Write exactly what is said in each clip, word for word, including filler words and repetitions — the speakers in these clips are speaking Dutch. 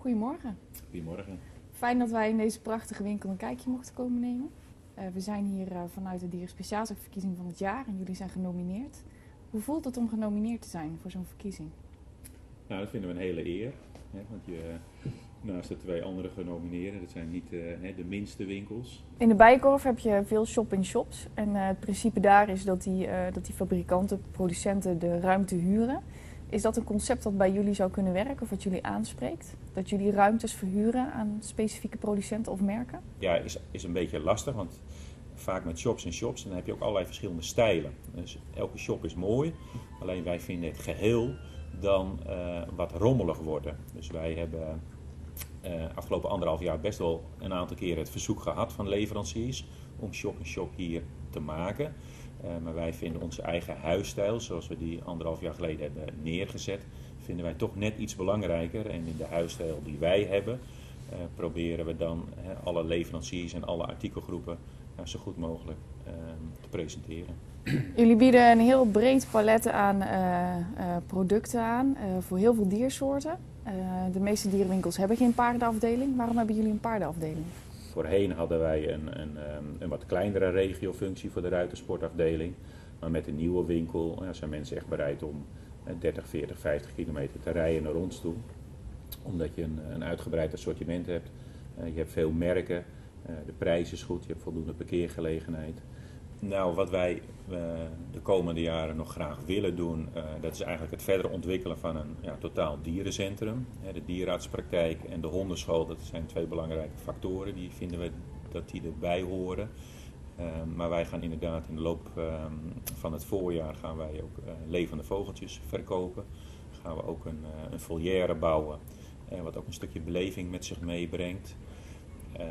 Goedemorgen. Goedemorgen. Fijn dat wij in deze prachtige winkel een kijkje mochten komen nemen. Uh, we zijn hier uh, vanuit de Dieren Speciaalzaakverkiezing van het jaar en jullie zijn genomineerd. Hoe voelt het om genomineerd te zijn voor zo'n verkiezing? Nou, dat vinden we een hele eer. Hè, want je, naast de twee andere genomineerden, dat zijn niet uh, de minste winkels. In de Bijenkorf heb je veel shop-in-shops. En uh, het principe daar is dat die, uh, dat die fabrikanten, producenten de ruimte huren. Is dat een concept dat bij jullie zou kunnen werken of wat jullie aanspreekt? Dat jullie ruimtes verhuren aan specifieke producenten of merken? Ja, is, is een beetje lastig, want vaak met shops en shops dan heb je ook allerlei verschillende stijlen. Dus elke shop is mooi, alleen wij vinden het geheel dan uh, wat rommelig worden. Dus wij hebben uh, afgelopen anderhalf jaar best wel een aantal keren het verzoek gehad van leveranciers om shop en shop hier te maken. Uh, maar wij vinden onze eigen huisstijl, zoals we die anderhalf jaar geleden hebben neergezet, vinden wij toch net iets belangrijker. En in de huisstijl die wij hebben, uh, proberen we dan uh, alle leveranciers en alle artikelgroepen uh, zo goed mogelijk uh, te presenteren. Jullie bieden een heel breed palet aan uh, uh, producten aan uh, voor heel veel diersoorten. Uh, de meeste dierenwinkels hebben geen paardenafdeling. Waarom hebben jullie een paardenafdeling? Voorheen hadden wij een, een, een wat kleinere regiofunctie voor de ruitersportafdeling. Maar met een nieuwe winkel ja, zijn mensen echt bereid om dertig, veertig, vijftig kilometer te rijden naar ons toe. Omdat je een, een uitgebreid assortiment hebt. Uh, je hebt veel merken, uh, de prijs is goed, je hebt voldoende parkeergelegenheid. Nou, wat wij uh, de komende jaren nog graag willen doen, uh, dat is eigenlijk het verder ontwikkelen van een ja, totaal dierencentrum. Hè, de dierenartspraktijk en de hondenschool, dat zijn twee belangrijke factoren, die vinden we dat die erbij horen. Uh, maar wij gaan inderdaad in de loop uh, van het voorjaar gaan wij ook uh, levende vogeltjes verkopen. Gaan we ook een, uh, een volière bouwen, uh, wat ook een stukje beleving met zich meebrengt. Uh,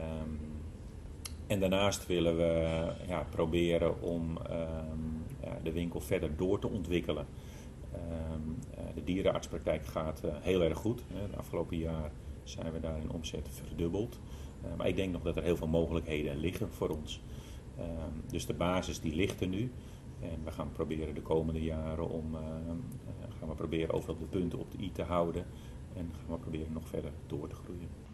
En daarnaast willen we ja, proberen om um, ja, de winkel verder door te ontwikkelen. Um, uh, de dierenartspraktijk gaat uh, heel erg goed. Het afgelopen jaar zijn we daar in omzet verdubbeld. Uh, maar ik denk nog dat er heel veel mogelijkheden liggen voor ons. Um, dus de basis die ligt er nu. En we gaan proberen de komende jaren om uh, uh, gaan we proberen overal de punten op de i te houden. En gaan we proberen nog verder door te groeien.